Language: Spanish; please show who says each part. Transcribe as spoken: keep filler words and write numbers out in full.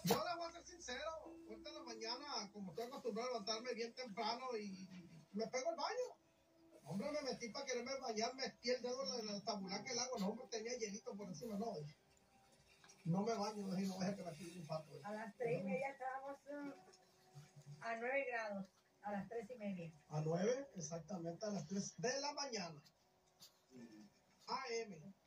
Speaker 1: Yo les voy a ser sincero, ahorita en la mañana, como estoy acostumbrado a levantarme bien temprano y, y me pego el baño. Hombre, me metí para quererme bañar, metí el dedo en la tabular que el agua, no, hombre, tenía hielito por encima, no. No me baño, no, no deje que me pide un infarto.
Speaker 2: A las tres y media estábamos uh, a nueve grados, a las tres y media.
Speaker 1: A nueve, exactamente, a las tres de la mañana. A M.